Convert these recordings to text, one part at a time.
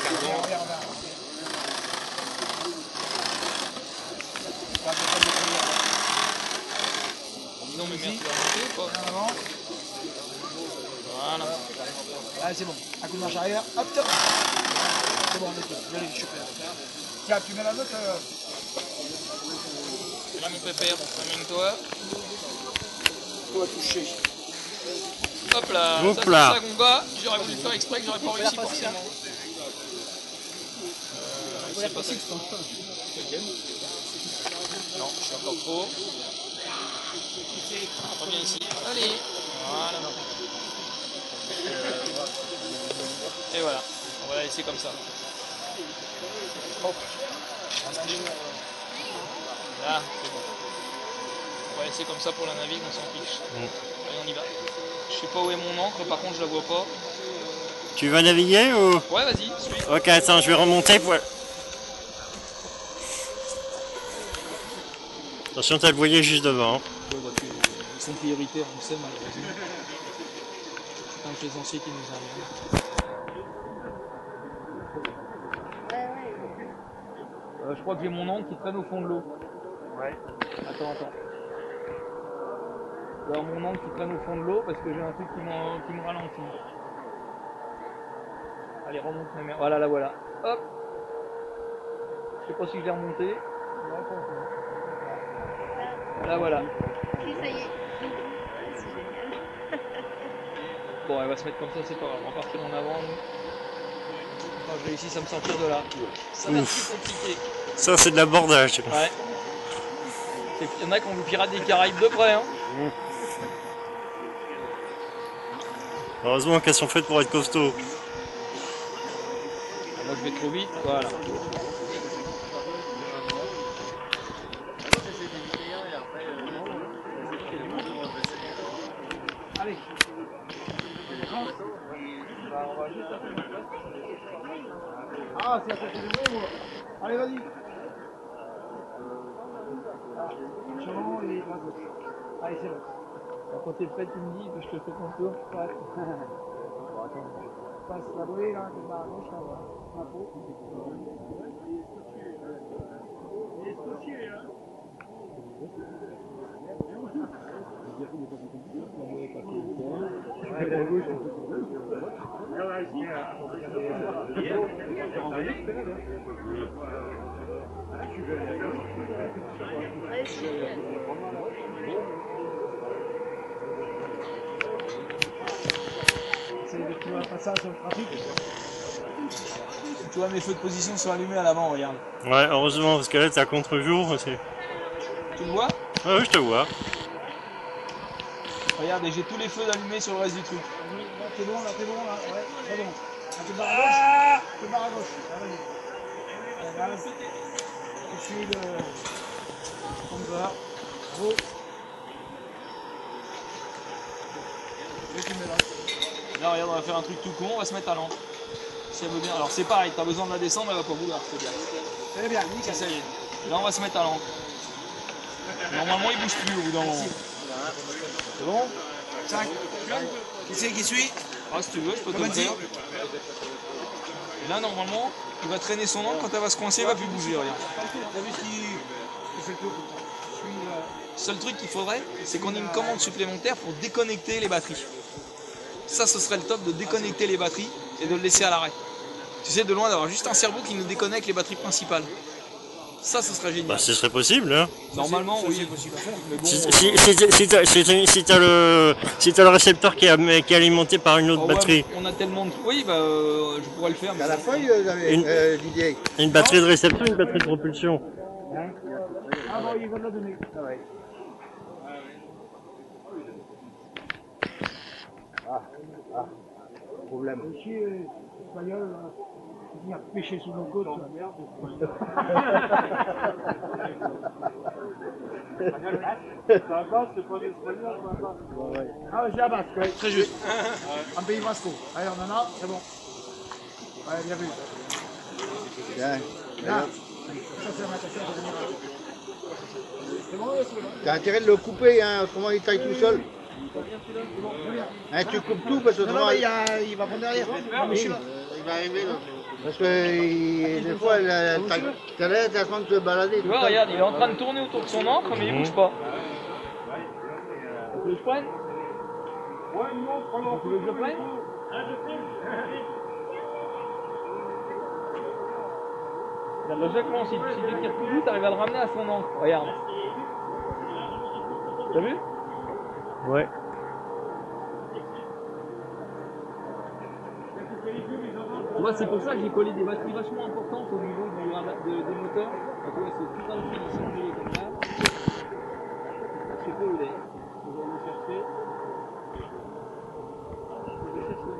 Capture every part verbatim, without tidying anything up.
Regarde, regarde, regarde. Non mais merci, quoi. En avant. Voilà. Allez, c'est bon. Un coup de marche arrière. Hop, top. C'est bon, on est tout. Allez, je suis prêt. Tiens, tu mets la note. Euh... Là, mon pépère, amène-toi. Faut toucher. Hop là, Hop ça c'est là. ça qu'on va. J'aurais voulu faire exprès que j'aurais pas réussi forcément. Euh, c'est pas ça. Non, je suis encore trop. Reviens ici. Allez. Voilà. Et voilà. On va la laisser comme ça. Hop. Là, c'est bon. On va laisser comme ça pour la navigue, on s'en fiche. Mm. Allez, on y va. Je sais pas où est mon encre, par contre je la vois pas. Tu vas naviguer ou? Ouais, vas-y, suis. Ok, attends, je vais remonter pour... Attention, t'as le voilier juste devant. Hein. Ouais, bah, tu... Ils sont prioritaires, on sait malheureusement. C'est un plaisancier qui nous arrive. Euh, je crois que j'ai mon ancre qui traîne au fond de l'eau. Ouais. Attends, attends. Je dois avoir mon ancre qui traîne au fond de l'eau parce que j'ai un truc qui, qui me ralentit. Allez, remonte ma mère. Voilà, la voilà. Hop. Je sais pas si je l'ai remonté. Là, voilà. Oui, ça y est. C'est génial. Bon, elle va se mettre comme ça, c'est pas grave. On va partir en avant. Quand je réussis à me sortir de là. Ça va être plus compliqué. Ça, c'est de l'abordage. Ouais. Il y en a qui ont vu Pirates des Caraïbes de près. Hein. Mmh. Heureusement qu'elles sont faites pour être costauds. Moi je vais trop vite, voilà. Allez. Ah, c'est à côté de vous. Allez, vas-y. Champ et la gauche. Allez, c'est bon. Quand t'es prêt, tu me dis que je te fais ton tour. Ouais. Passe la bouée, là, tu vas à gauche, là, voilà. Un pot. Il est stocké, là. Ouais, c'est génial. C'est le petit passage sur le trafic. Tu vois, mes feux de position sont allumés à l'avant, regarde. Ouais, heureusement, parce que là, t'es à contre-jour. Tu le vois? Ouais, ouais, je te vois. Regarde, et j'ai tous les feux allumés sur le reste du truc. Là, t'es bon, là, t'es bon, là. Ouais, c'est bon. Un peu barre à gauche. Un peu barre à gauche. Allez, allez, gaz. Tu suis le compteur. Bravo. Et tu mets là. Là, regarde, on va faire un truc tout con, on va se mettre à l'encre. Si elle veut bien. Alors, c'est pareil, t'as besoin de la descendre, elle va pas vouloir, c'est bien. C'est bien, nickel. Ça y est. Là, on va se mettre à l'encre. Normalement, il bouge plus au bout d'un moment. C'est bon? cinq. Qui c'est qui suit? Ah, si tu veux, je peux te le faire. Et là, normalement, il va traîner son encre, quand elle va se coincer, il va plus bouger, regarde. T'as vu ce qui fait le tour? Je suis là. Seul truc qu'il faudrait, c'est qu'on ait une commande supplémentaire pour déconnecter les batteries. Ça, ce serait le top de déconnecter les batteries et de le laisser à l'arrêt. Tu sais, de loin, d'avoir juste un cerveau qui nous déconnecte les batteries principales. Ça, ce serait génial. Bah, ce serait possible, hein. Normalement, oui. C'est possible à faire. Mais bon, Si, euh, si, si, si t'as si t'as- si t'as le, si t'as le récepteur qui est, qui est alimenté par une autre ah ouais, batterie, on a tellement de... Oui, bah, euh, je pourrais le faire. Mais... À la feuille, vous avez Une- euh, l'idée. une batterie de réception, une batterie de propulsion. Ah bon, il va te la donner. Ah ouais. Ah, ah, problème. Ici, euh, espagnol, là, venir pêcher sous nos côtes, la merde. Ça passe, c'est pas d'espagnol, ça passe. Ah, c'est la basque, oui. Très juste. Un pays basco. Allez, on en a, c'est bon. Ouais, bien vu. Bien. Là, ça c'est la matation, ça venir. C'est bon, c'est bon. T'as intérêt de le couper, hein, autrement il taille tout seul. Hein, tu coupes tout parce que Non, non, autrement mais il, il, y a, il va prendre derrière. Non, mais je suis là. il va arriver là. Parce que il- des fois, la- ta ta lettre, elle est en train de se balader. Tu vois, regarde, il est en train de tourner autour de son encre, mais il bouge pas. Tu veux que je prenne? Tu veux que je prenne? Regarde, logiquement, si, si tu tires tout doux, t'arrives à le ramener à son encre. Regarde. T'as vu? Ouais. Tu vois, c'est pour ça que j'ai collé des batteries vachement importantes au niveau du, de, des moteurs. Donc, ouais, c'est tout un fil ici collé comme là. Je sais pas où il est. On va le chercher. Je vais chercher.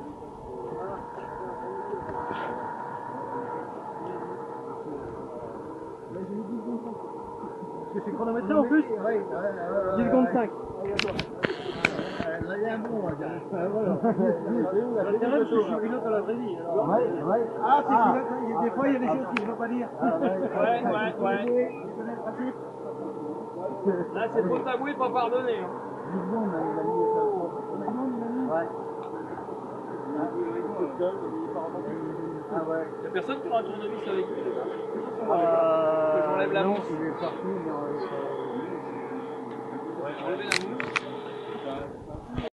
Je suis chronométré en plus. dix secondes cinq. Là, il y a un bon, on va dire. L'intérêt, c'est que je suis pilote à la vraie vie. alors. Ouais, ouais. Ah, c'est pilote, il y a- des fois il y a des choses qu'il ne faut pas dire. Ouais, ouais, ouais. Tu connais le principe? Là, c'est pour t'avouer, pas pardonner. Hein. Ouais. Ah ouais. Y'a personne qui aura un tournevis avec lui, les gars. Euh, Que j'enlève la non, mousse. il est parti, mais on- Ouais, enlever la mousse.